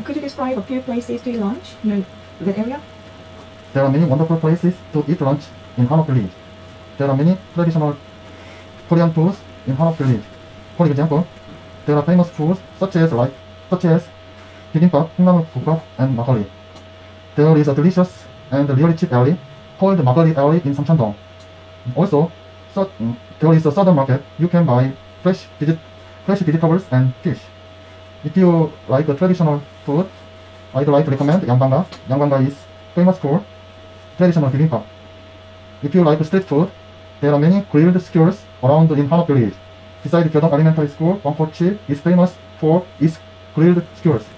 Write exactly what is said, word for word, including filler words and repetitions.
could you describe a few places to eat lunch in that area? There are many wonderful places to eat lunch in Hanok Village. There are many traditional Korean foods in Hanok Village. For example, there are famous foods such as like such as bibimbap, 콩나물국밥, and makgeolli. There is a delicious and really cheap alley called Makgeolli Alley in Samcheondong. Also, so, um, there is a southern market. You can buy fresh, veget fresh vegetables and fish. If you like a traditional food, I'd like to recommend Yangbanga. Yangbanga is famous for traditional bibimbap. If you like street food, there are many grilled skewers around in Hanok Village. Besides, Gyeodong Elementary School, Wangpo-chi is famous for its grilled skewers.